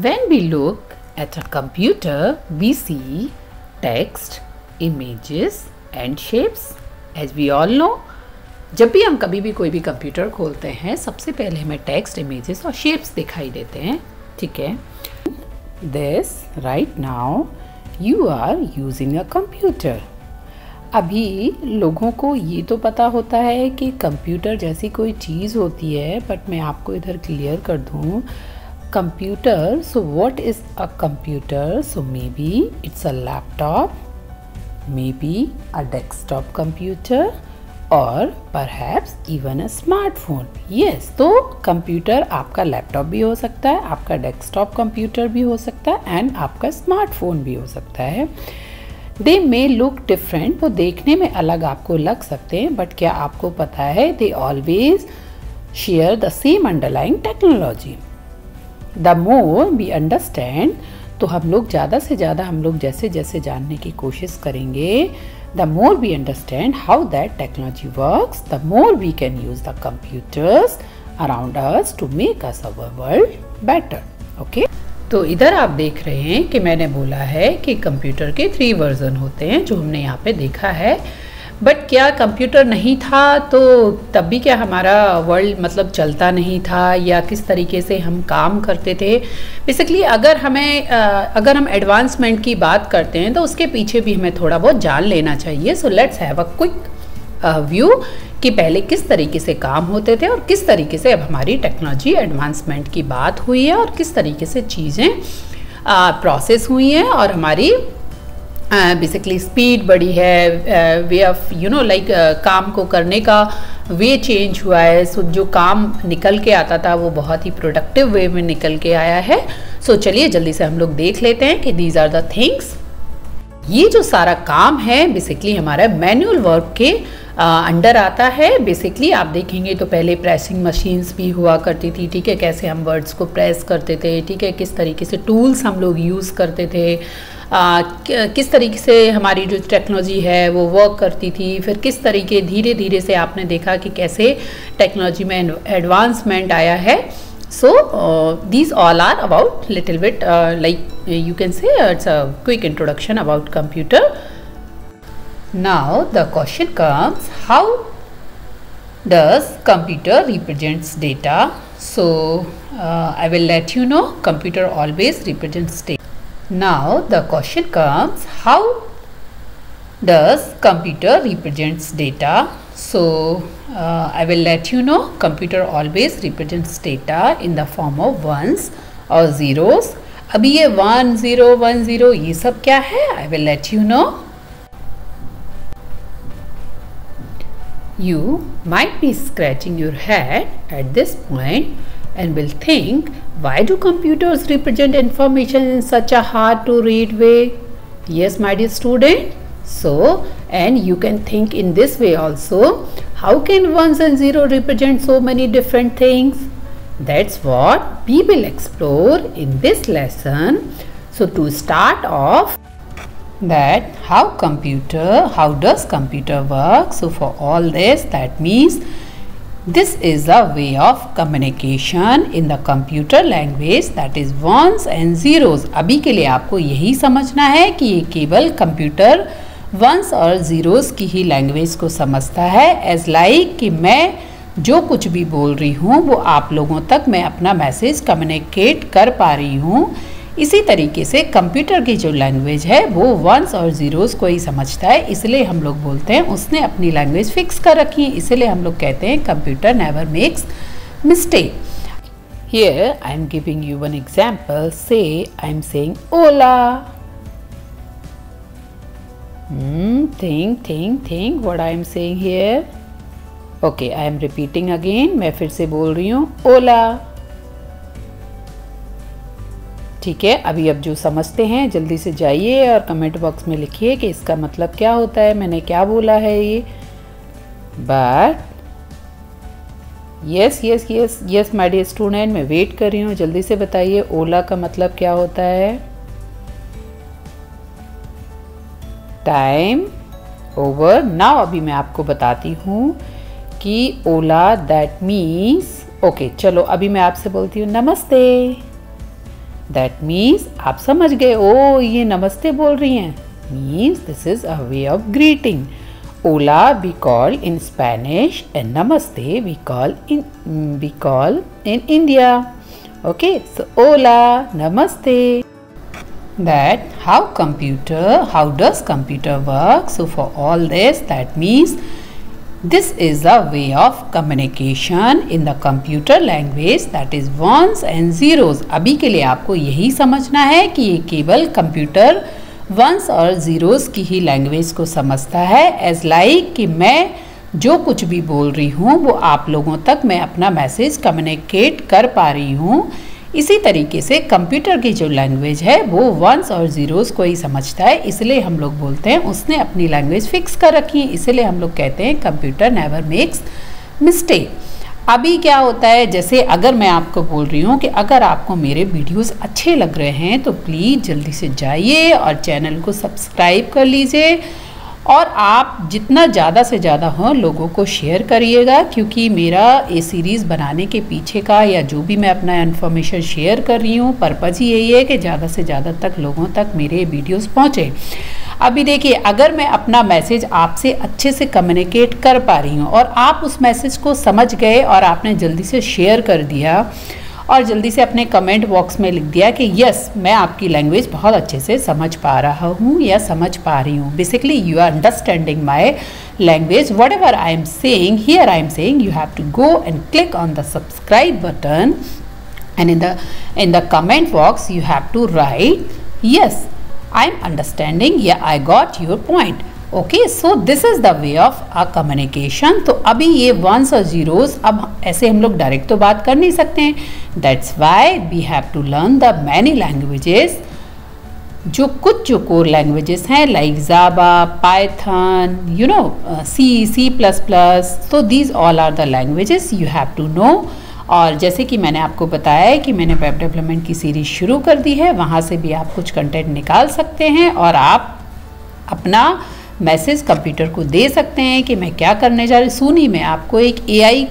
When we look at a computer, we see text, images and shapes. As we all know, जब भी हम कभी भी कोई भी कंप्यूटर खोलते हैं सबसे पहले हमें टेक्स्ट, इमेजेस और शेप्स दिखाई देते हैं, ठीक है। This right now you are using a computer. अभी लोगों को ये तो पता होता है कि कंप्यूटर जैसी कोई चीज़ होती है, बट मैं आपको इधर क्लियर कर दूँ computer. So what is a computer? So maybe it's a laptop, maybe a desktop computer और perhaps even a smartphone. Yes, तो कंप्यूटर आपका लैपटॉप भी हो सकता है, आपका डेस्कटॉप कंप्यूटर भी हो सकता है एंड आपका स्मार्टफोन भी हो सकता है। दे मे लुक डिफरेंट, वो देखने में अलग आपको लग सकते हैं, बट क्या आपको पता है they always share the same underlying technology. The more we understand, तो हम लोग ज़्यादा से ज़्यादा हम लोग जैसे जैसे जानने की कोशिश करेंगे, the more we understand how that technology works, the more we can use the computers around us to make us our world better. Okay? तो इधर आप देख रहे हैं कि मैंने बोला है कि कंप्यूटर के 3 वर्जन होते हैं जो हमने यहाँ पे देखा है। बट क्या कंप्यूटर नहीं था तो तब भी क्या हमारा वर्ल्ड मतलब चलता नहीं था, या किस तरीके से हम काम करते थे? बेसिकली अगर हम एडवांसमेंट की बात करते हैं तो उसके पीछे भी हमें थोड़ा बहुत जान लेना चाहिए। So let's have a quick view कि पहले किस तरीके से काम होते थे और किस तरीके से अब हमारी टेक्नोलॉजी एडवांसमेंट की बात हुई है और किस तरीके से चीज़ें प्रोसेस हुई हैं और हमारी बेसिकली स्पीड बढ़ी है, वे ऑफ काम को करने का वे चेंज हुआ है। सो जो काम निकल के आता था वो बहुत ही प्रोडक्टिव वे में निकल के आया है। सो चलिए जल्दी से हम लोग देख लेते हैं कि दीज आर द थिंग्स। ये जो सारा काम है बेसिकली हमारा मैनुअल वर्क के अंडर आता है। बेसिकली आप देखेंगे तो पहले प्रेसिंग मशीन्स भी हुआ करती थी, ठीक है, कैसे हम वर्ड्स को प्रेस करते थे, ठीक है, किस तरीके से टूल्स हम लोग यूज़ करते थे, किस तरीके से हमारी जो टेक्नोलॉजी है वो वर्क करती थी, फिर किस तरीके धीरे धीरे से आपने देखा कि कैसे टेक्नोलॉजी में एडवांसमेंट आया है। So these all are about little bit like you can say it's a quick introduction about computer. Now the question comes, how does computer represents data? So I will let you know computer always represents data. Now the question comes, how does computer represents data? So I will let you know computer always represents data in the form of ones or zeros. अभी ये 1 0 1 0 ये सब क्या है? I will let you know. You might be scratching your head at this point and will think, why do computers represent information in such a hard to read way? Yes, my dear student. So, and you can think in this way also, how can 1s and 0 represent so many different things? That's what we will explore in this lesson. So to start off, that how does computer work? So for all this, that means this is a way of communication in the computer language, that is ones and zeros. अभी के लिए आपको यही समझना है कि ये केवल कंप्यूटर वंस और ज़ीरोज़ की ही लैंग्वेज को समझता है। एज लाइक कि मैं जो कुछ भी बोल रही हूँ वो आप लोगों तक मैं अपना मैसेज कम्युनिकेट कर पा रही हूँ, इसी तरीके से कंप्यूटर की जो लैंग्वेज है वो वंस और ज़ीरोज़ को ही समझता है। इसलिए हम लोग बोलते हैं उसने अपनी लैंग्वेज फिक्स कर रखी है, इसलिए हम लोग कहते हैं computer never makes mistake. Here I am giving you one example. Say I am saying hola. think what I am saying here. Okay, I am repeating again. मैं फिर से बोल रही हूँ ओला, ठीक है। अभी अब जो समझते हैं जल्दी से जाइए और कमेंट बॉक्स में लिखिए कि इसका मतलब क्या होता है, मैंने क्या बोला है ये। But yes my dear student, मैं वेट कर रही हूँ, जल्दी से बताइए ओला का मतलब क्या होता है। Time over. नाउ अभी मैं आपको बताती हूँ कि ओला दैट मीन्स, ओके चलो अभी मैं आपसे बोलती हूँ नमस्ते। दैट मीन्स आप समझ गए, ओ ये नमस्ते बोल रही हैं, means this is a way of greeting. Hola we call in Spanish and Namaste we call in India. Okay, so hola, Namaste. That how does computer work? So for all this, that means this is a way of communication in the computer language, that is ones and zeros. अभी के लिए आपको यही समझना है कि ये केवल कंप्यूटर वंस और ज़ीरोज़ की ही लैंग्वेज को समझता है. एज लाइक कि मैं जो कुछ भी बोल रही हूँ वो आप लोगों तक मैं अपना मैसेज कम्युनिकेट कर पा रही हूँ. इसी तरीके से कंप्यूटर की जो लैंग्वेज है वो वंस और ज़ीरोज़ को ही समझता है. इसलिए हम लोग बोलते हैं उसने अपनी लैंग्वेज फिक्स कर रखी है. इसलिए हम लोग कहते हैं कंप्यूटर नेवर मेक्स मिस्टेक. अभी क्या होता है, जैसे अगर मैं आपको बोल रही हूँ कि अगर आपको मेरे वीडियोस अच्छे लग रहे हैं तो प्लीज़ जल्दी से जाइए और चैनल को सब्सक्राइब कर लीजिए, और आप जितना ज़्यादा से ज़्यादा हो लोगों को शेयर करिएगा, क्योंकि मेरा ये सीरीज़ बनाने के पीछे का या जो भी मैं अपना इन्फॉर्मेशन शेयर कर रही हूँ पर्पज़ ही यही है कि ज़्यादा से ज़्यादा तक लोगों तक मेरे वीडियोस पहुँचे. अभी देखिए, अगर मैं अपना मैसेज आपसे अच्छे से कम्युनिकेट कर पा रही हूँ और आप उस मैसेज को समझ गए और आपने जल्दी से शेयर कर दिया और जल्दी से अपने कमेंट बॉक्स में लिख दिया कि यस मैं आपकी लैंग्वेज बहुत अच्छे से समझ पा रहा हूँ या समझ पा रही हूँ. Basically you are understanding my language. Whatever I am saying here, I am saying you have to go and click on the subscribe button, and in the comment box you have to write yes I'm understanding, yeah I got your point. Okay, so this is the way of a communication. तो अभी ये once और zeros अब ऐसे हम लोग direct तो बात कर नहीं सकते हैं. That's why we have to learn the many languages. जो कोर लैंग्वेजेस हैं like Java, Python, you know C plus plus, तो these all are the languages you have to know. और जैसे कि मैंने आपको बताया है कि मैंने वेब डेवलपमेंट की सीरीज़ शुरू कर दी है, वहाँ से भी आप कुछ कंटेंट निकाल सकते हैं और आप अपना मैसेज कंप्यूटर को दे सकते हैं कि मैं क्या करने जा रही हूँ. सुनी मैं आपको एक एआई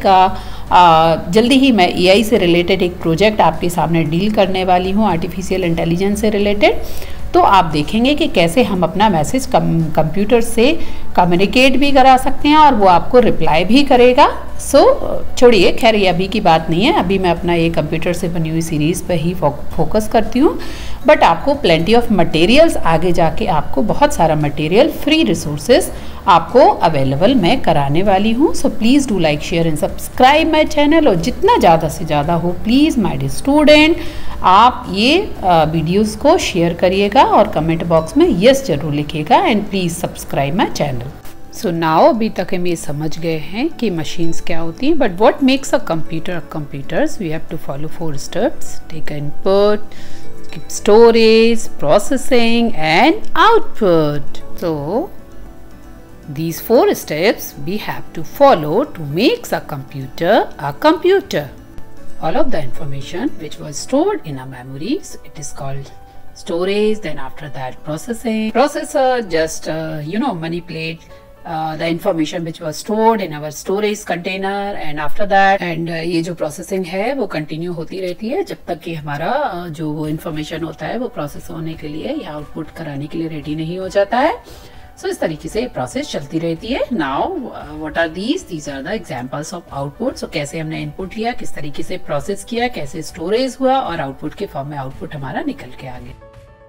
का जल्दी ही मैं एआई से रिलेटेड एक प्रोजेक्ट आपके सामने डील करने वाली हूँ, आर्टिफिशियल इंटेलिजेंस से रिलेटेड. तो आप देखेंगे कि कैसे हम अपना मैसेज कंप्यूटर से कम्युनिकेट भी करा सकते हैं और वो आपको रिप्लाई भी करेगा. सो छोड़िए, खैर ये अभी की बात नहीं है. अभी मैं अपना ये कंप्यूटर से बनी हुई सीरीज़ पर ही फोकस करती हूँ. बट आपको प्लेंटी ऑफ मटेरियल्स आगे जाके आपको बहुत सारा मटेरियल, फ्री रिसोर्सेज आपको अवेलेबल मैं कराने वाली हूँ. So please do like, share and subscribe my channel. और जितना ज़्यादा से ज़्यादा हो प्लीज़ माय डियर स्टूडेंट आप ये वीडियोज़ को शेयर करिएगा और कमेंट बॉक्स में यस जरूर लिखिएगा and please subscribe my channel. So now अभी तक हम ये समझ गए हैं कि मशीन्स क्या होती हैं. But what makes a computers we have to follow 4 steps. Take input, storage, processing and output. So these 4 steps we have to follow to make a computer. All of the information which was stored in our memories, it is called storage. Then after that processor just manipulate the information which was stored in our storage container, and after that ये जो processing है वो continue होती रहती है जब तक कि हमारा जो वो information होता है वो process होने के लिए या output कराने के लिए ready नहीं हो जाता है. सो इस तरीके से प्रोसेस चलती रहती है. Now what are these are the examples of output. So कैसे हमने इनपुट लिया, किस तरीके से प्रोसेस किया, कैसे स्टोरेज हुआ और आउटपुट के फॉर्म में आउटपुट हमारा निकल के आ गया.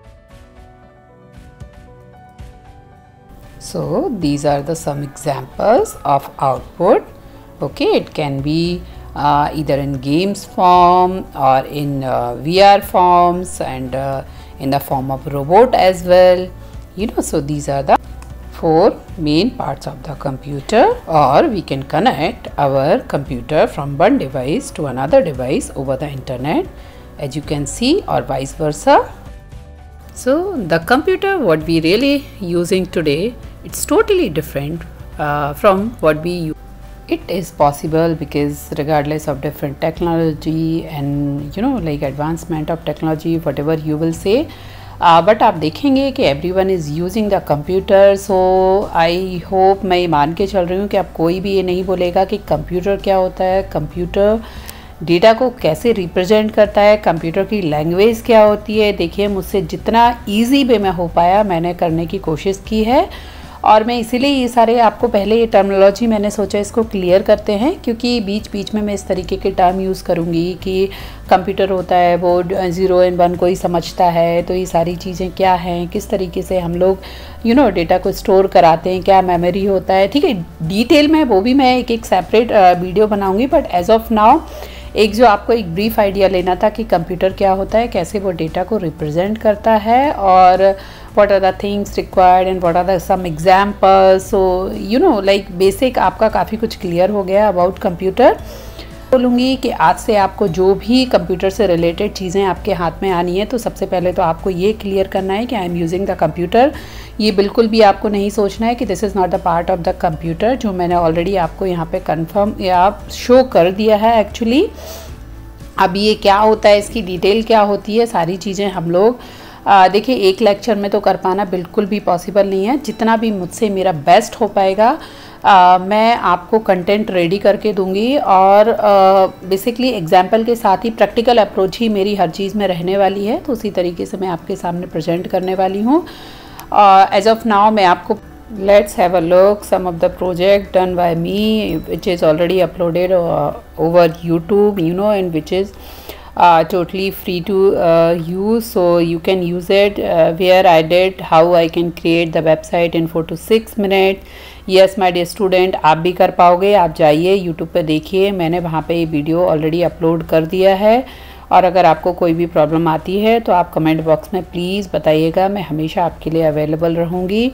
So these are the some examples of output. Okay, it can be either in games form or in VR forms and in the form of robot as well. So these are the 4 main parts of the computer, or we can connect our computer from one device to another device over the internet, as you can see, or vice versa. So the computer what we really using today, it's totally different from what we use. It is possible because regardless of different technology and like advancement of technology, whatever you will say, but आप देखेंगे कि everyone is using the computer. So I hope, मैं ये मान के चल रही हूँ कि अब कोई भी ये नहीं बोलेगा कि कंप्यूटर क्या होता है. कंप्यूटर डेटा को कैसे रिप्रेजेंट करता है, कंप्यूटर की लैंग्वेज क्या होती है। देखिए मुझसे जितना इजी वे में हो पाया मैंने करने की कोशिश की है, और मैं इसीलिए ये सारे आपको पहले ये टर्मिनोलॉजी मैंने सोचा इसको क्लियर करते हैं, क्योंकि बीच बीच में मैं इस तरीके के टर्म यूज़ करूँगी कि कंप्यूटर होता है वो 0 और 1 को ही समझता है, तो ये सारी चीज़ें क्या हैं, किस तरीके से हम लोग डेटा को स्टोर कराते हैं, क्या मेमोरी होता है। ठीक है, डिटेल में वो भी मैं एक सेपरेट वीडियो बनाऊँगी, बट एज ऑफ नाउ एक जो आपको एक ब्रीफ आइडिया लेना था कि कंप्यूटर क्या होता है, कैसे वो डेटा को रिप्रेजेंट करता है, और what are the things required and what are the some examples. So like basic आपका काफ़ी कुछ क्लियर हो गया अबाउट कंप्यूटर। बोलूँगी कि आज से आपको जो भी कंप्यूटर से रिलेटेड चीज़ें आपके हाथ में आनी है, तो सबसे पहले तो आपको ये क्लियर करना है कि I am using the computer. ये बिल्कुल भी आपको नहीं सोचना है कि this is not the part of the computer, जो मैंने ऑलरेडी आपको यहाँ पे कंफर्म या शो कर दिया है एक्चुअली। अब ये क्या होता है, इसकी डिटेल क्या होती है, सारी चीज़ें हम लोग देखिए एक लेक्चर में तो कर पाना बिल्कुल भी पॉसिबल नहीं है। जितना भी मुझसे मेरा बेस्ट हो पाएगा मैं आपको कंटेंट रेडी करके दूंगी, और बेसिकली एग्जाम्पल के साथ ही प्रैक्टिकल अप्रोच ही मेरी हर चीज़ में रहने वाली है, तो उसी तरीके से मैं आपके सामने प्रेजेंट करने वाली हूँ। एज ऑफ नाउ मैं आपको let's have a look some of the project done by me which is already uploaded over YouTube and which is totally free to use, so you can use it, where I did how I can create the website in 4 to 6 minutes. Yes my dear student, आप भी कर पाओगे। आप जाइए YouTube पे देखिए, मैंने वहाँ पे ये वीडियो ऑलरेडी अपलोड कर दिया है, और अगर आपको कोई भी प्रॉब्लम आती है तो आप कमेंट बॉक्स में प्लीज़ बताइएगा, मैं हमेशा आपके लिए अवेलेबल रहूँगी।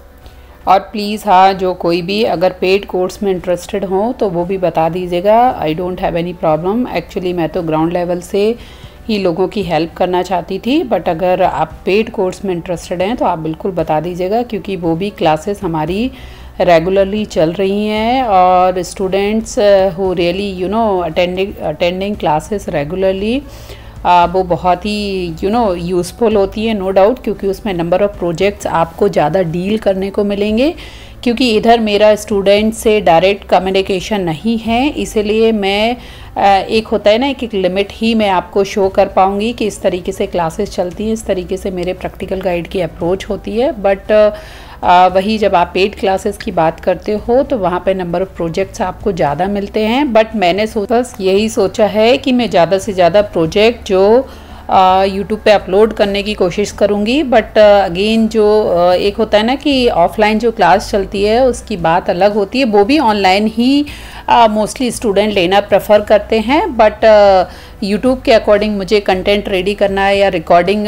और प्लीज़ हाँ, जो कोई भी अगर पेड कोर्स में इंटरेस्टेड हो तो वो भी बता दीजिएगा। I don't have any problem, actually मैं तो ग्राउंड लेवल से ही लोगों की हेल्प करना चाहती थी, बट अगर आप पेड कोर्स में इंटरेस्टेड हैं तो आप बिल्कुल बता दीजिएगा, क्योंकि वो भी क्लासेस हमारी रेगुलरली चल रही हैं, और students who really attending classes regularly वो बहुत ही यूज़फुल होती है, नो डाउट, क्योंकि उसमें नंबर ऑफ़ प्रोजेक्ट्स आपको ज़्यादा डील करने को मिलेंगे, क्योंकि इधर मेरा स्टूडेंट से डायरेक्ट कम्युनिकेशन नहीं है, इसलिए मैं एक होता है ना एक लिमिट ही मैं आपको शो कर पाऊँगी कि इस तरीके से क्लासेस चलती हैं, इस तरीके से मेरे प्रैक्टिकल गाइड की अप्रोच होती है। बट वही जब आप पेड क्लासेस की बात करते हो तो वहाँ पे नंबर ऑफ़ प्रोजेक्ट्स आपको ज़्यादा मिलते हैं, बट मैंने बस यही सोचा है कि मैं ज़्यादा से ज़्यादा प्रोजेक्ट जो यूट्यूब पे अपलोड करने की कोशिश करूँगी। बट अगेन जो एक होता है ना कि ऑफलाइन जो क्लास चलती है उसकी बात अलग होती है, वो भी ऑनलाइन ही मोस्टली स्टूडेंट लेना प्रेफर करते हैं, बट यूट्यूब के अकॉर्डिंग मुझे कंटेंट रेडी करना है या रिकॉर्डिंग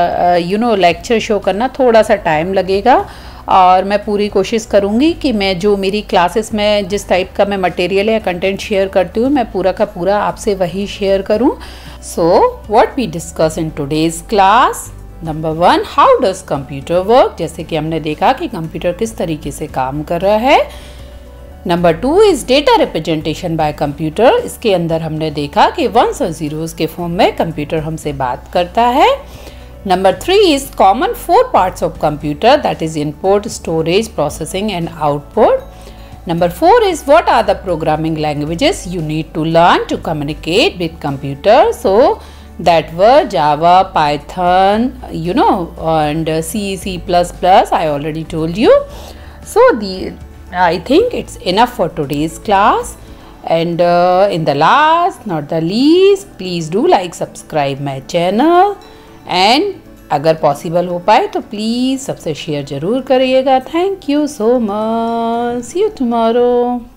लेक्चर शो करना थोड़ा सा टाइम लगेगा, और मैं पूरी कोशिश करूँगी कि मैं जो मेरी क्लासेस में जिस टाइप का मैं मटेरियल या कंटेंट शेयर करती हूँ मैं पूरा का पूरा आपसे वही शेयर करूँ। So what we discuss in today's class, number 1 how does computer work, जैसे कि हमने देखा कि कंप्यूटर किस तरीके से काम कर रहा है। Number 2 is data representation by computer, इसके अंदर हमने देखा कि वंस और जीरोस के फॉर्म में कंप्यूटर हमसे बात करता है। Number 3 is common 4 parts of computer, that is input, storage, processing and output. Number 4 is what are the programming languages you need to learn to communicate with computer. So that were Java, Python, and C, C++, I already told you. So I think it's enough for today's class. And in the last, not the least, please do like, subscribe my channel. And अगर possible हो पाए तो please सबसे share ज़रूर करिएगा। Thank you so much, see you tomorrow.